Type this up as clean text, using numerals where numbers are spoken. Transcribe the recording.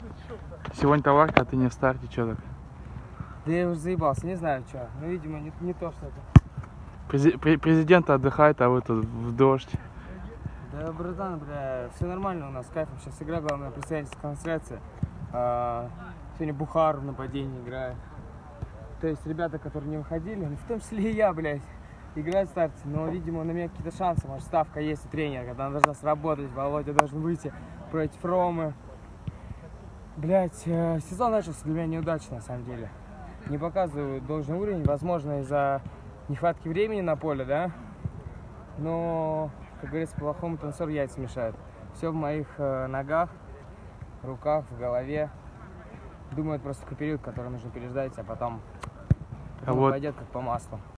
Сегодня товарка, а ты не в старте, что так? Да я уже заебался, не знаю, что. Ну, видимо, не то что-то. Президент отдыхает, а вы тут в дождь. Да, братан, бля, все нормально у нас, с кайфом. Сейчас игра, главное, представительская трансляция. Сегодня Бухар в нападении играет. То есть ребята, которые не выходили, ну, в том числе и я, блядь, играть в старте. Но, видимо, на меня какие-то шансы. Может, ставка есть у тренера, когда она должна сработать. Володя должен выйти против Ромы. Блядь, сезон начался для меня неудачно, на самом деле. Не показываю должный уровень, возможно, из-за нехватки времени на поле, да? Но, как говорится, плохому танцору яйца мешают. Все в моих ногах, руках, в голове. Думаю, это просто такой период, который нужно переждать, а потом пойдет как по маслу.